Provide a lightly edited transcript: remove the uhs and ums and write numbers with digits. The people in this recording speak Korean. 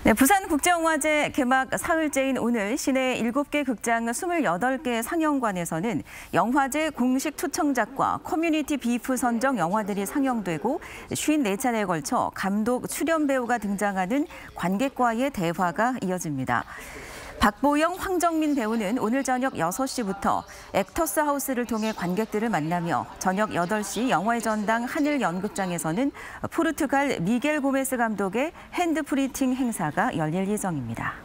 네, 부산국제영화제 개막 사흘째인 오늘 시내 7개 극장 28개 상영관에서는 영화제 공식 초청작과 커뮤니티 비프 선정 영화들이 상영되고 54차례에 걸쳐 감독, 출연 배우가 등장하는 관객과의 대화가 이어집니다. 박보영, 황정민 배우는 오늘 저녁 6시부터 액터스 하우스를 통해 관객들을 만나며 저녁 8시 영화의 전당 하늘연극장에서는 포르투갈 미겔 고메스 감독의 핸드 프린팅 행사가 열릴 예정입니다.